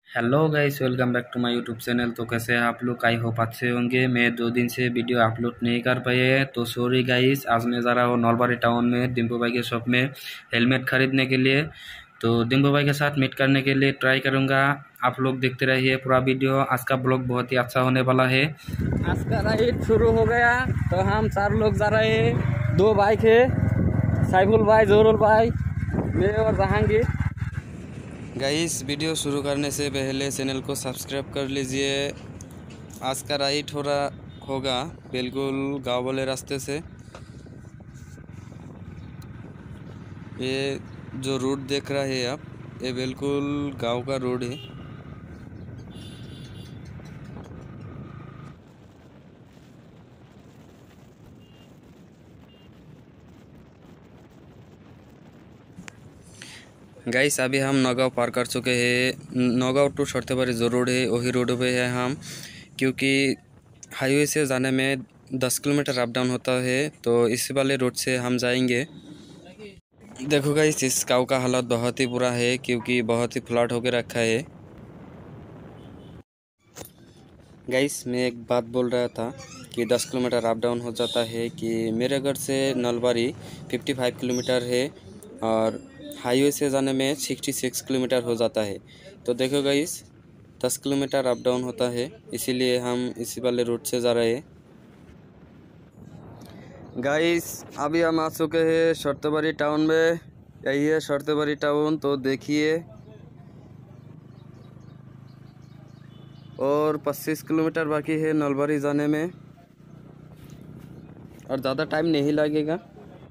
Hello guys, welcome back to my YouTube channel. तो कैसे हैं आप लोग? आई होप अच्छे होंगे। मैं 2 दिन से वीडियो अपलोड नहीं कर पाए हैं, तो सॉरी गाइस। आज मैं जा रहा हूँ नलबारी टाउन में डिम्पू भाई के शॉप में हेलमेट खरीदने के लिए। तो डिम्पू भाई के साथ मीट करने के लिए ट्राई करूँगा। आप लोग देखते रहिए पूरा वीडियो। आज का ब्लॉग बहुत ही अच्छा होने वाला है। आज का राइड शुरू हो गया, तो हम 4 लोग जा रहे हैं। 2 बाइक है, साइफुल भाई, जोरुल भाई, मैं और जहांगीर। गाइस, वीडियो शुरू करने से पहले चैनल को सब्सक्राइब कर लीजिए। आज का राइड हो रहा होगा बिल्कुल गांव वाले रास्ते से। ये जो रोड देख रहे हैं आप, ये बिल्कुल गांव का रोड है। गाइस, अभी हम नौगांव पार कर चुके हैं। नौगांव टू शर्तेबारी जो रोड है वही रोड पे है हम, क्योंकि हाईवे से जाने में 10 किलोमीटर अप डाउन होता है, तो इसी वाले रोड से हम जाएंगे। देखो गाइस, इस गाँव का हालत बहुत ही बुरा है, क्योंकि बहुत ही फ्लड होकर रखा है। गाइस, मैं एक बात बोल रहा था कि 10 किलोमीटर अप डाउन हो जाता है, कि मेरे घर से नलबारी 55 किलोमीटर है और हाईवे से जाने में 66 किलोमीटर हो जाता है। तो देखो गाइस, 10 किलोमीटर अप डाउन होता है, इसीलिए हम इसी वाले रूट से जा रहे हैं। गाइस, अभी हम आ चुके हैं शर्तेबारी टाउन में। यही है शर्तेबारी टाउन। तो देखिए, और 25 किलोमीटर बाकी है नलबारी जाने में, और ज़्यादा टाइम नहीं लगेगा।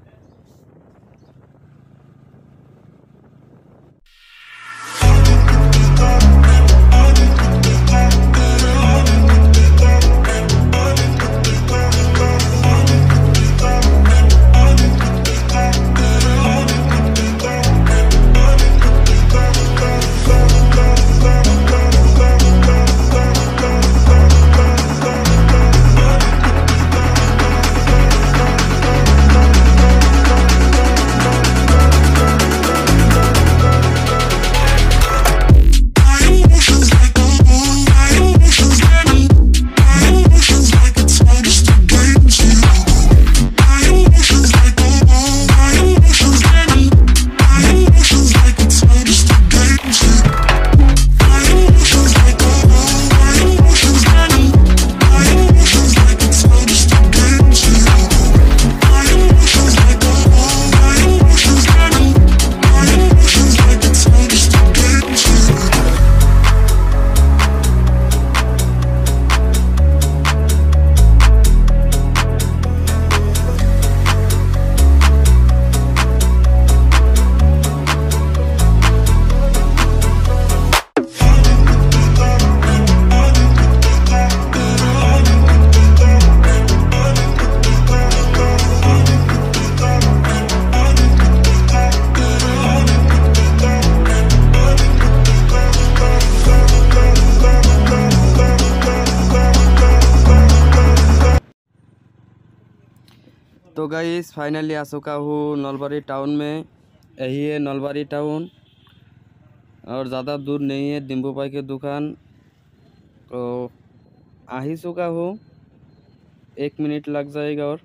तो गाइस, फाइनली आ चुका हूँ नलबारी टाउन में। यही है नलबारी टाउन, और ज़्यादा दूर नहीं है डिम्पू भाई की दुकान। तो आ ही चुका हूँ, 1 मिनट लग जाएगा। और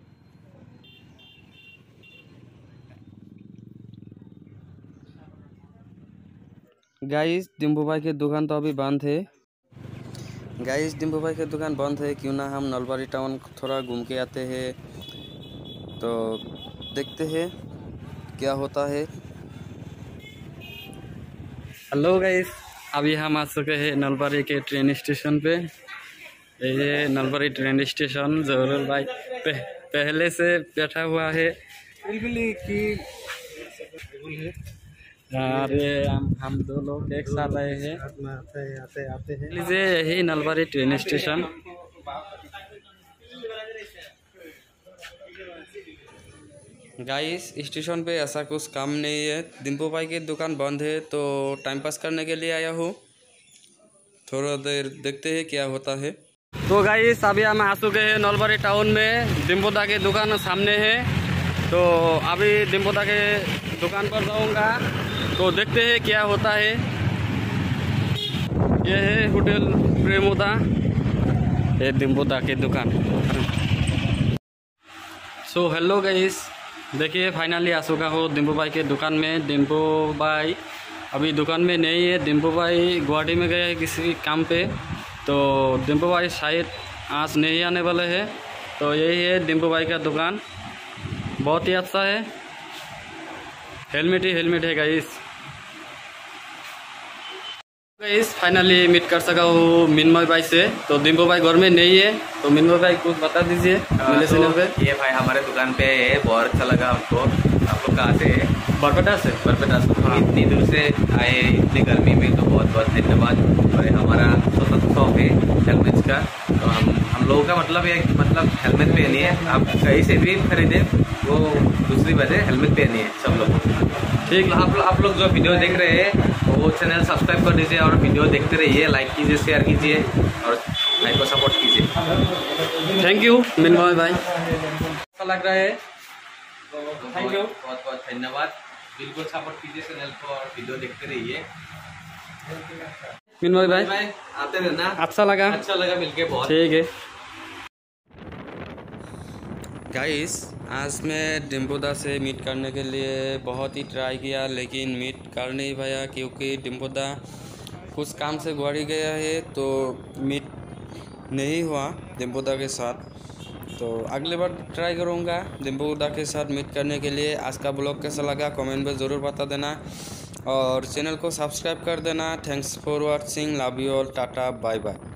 गाइस, डिम्पू भाई की दुकान तो अभी बंद है। गाइस, डिम्पू भाई की दुकान बंद है, क्यों ना हम नलबारी टाउन थोड़ा घूम के आते हैं। तो देखते हैं क्या होता है। हेलो गाइस, अभी हम आ चुके हैं नलबारी के ट्रेन स्टेशन पे। ये नलबारी ट्रेन स्टेशन, जोरुल भाई पहले से बैठा हुआ है। अरे हम 2 लोग एक साथ आए हैं। आते हैं लीजिए, यही Nalbari train station. Guys, station पे ऐसा कुछ काम नहीं है। डिम्पू भाई की दुकान बंद है, तो टाइम पास करने के लिए आया हूँ। थोड़ा देर देखते हैं क्या होता है। तो गाइस, अभी हम आ चुके हैं नलबारी टाउन में। डिम्पू दा की दुकान सामने है, तो अभी डिम्पू दा के दुकान पर जाऊंगा, तो देखते हैं क्या होता है। ये है होटल प्रेमोदा, ये डिम्बोदा की दुकान। सो हेलो गाइस, देखिए फाइनली आ चुका हो डिम्पू भाई के दुकान में। डिम्पू भाई अभी दुकान में नहीं है, डिम्पू भाई गुवाहाटी में गए हैं किसी काम पे, तो डिम्पू भाई शायद आज नहीं आने वाले हैं। तो यही है डिम्पू भाई का दुकान, बहुत ही अच्छा है। हेलमेट ही हेलमेट है गाइस। फाइनली मीट कर सका हूँ मिन्मय भाई से। तो डिम्पू भाई घर में नहीं है, तो मिन्मय भाई कुछ बता दीजिए मेरे चैनल पे। ये भाई हमारे दुकान पे है, बहुत अच्छा लगा हमको। आप लोग कहाँ से है? बरपेटा से। बरपेटा से। हाँ। इतनी दूर से आए इतनी गर्मी में, तो बहुत बहुत धन्यवाद। और हमारा शॉप है हेलमेट का, तो हम लोगों का मतलब हेलमेट पहनिए। आप कहीं से भी खरीदे, वो दूसरी वजह हेलमेट पहनिए सब लोग। ठीक, आप लोग जो वीडियो देख रहे हैं वो चैनल सब्सक्राइब कर दीजिए और वीडियो देखते रहिए, लाइक कीजिए, शेयर कीजिए और भाई को सपोर्ट कीजिए। थैंक यू मिन्मय भाई, अच्छा लग रहा है। थैंक यू, बहुत बहुत धन्यवाद। बिल्कुल सपोर्ट कीजिए चैनल को और वीडियो देखते रहिए। मिन्मय भाई आते रहना। अच्छा लगा मिलके बहुत। ठीक है गाइस, आज मैं डिम्पोदा से मीट करने के लिए बहुत ही ट्राई किया, लेकिन मीट कर नहीं पाया क्योंकि डिम्पोदा कुछ काम से गुवाहाटी गया है, तो मीट नहीं हुआ डिम्पोदा के साथ। तो अगले बार ट्राई करूँगा डिम्पोदा के साथ मीट करने के लिए। आज का ब्लॉग कैसा लगा कमेंट में ज़रूर बता देना और चैनल को सब्सक्राइब कर देना। Thanks for watching, love you all, tata bye bye.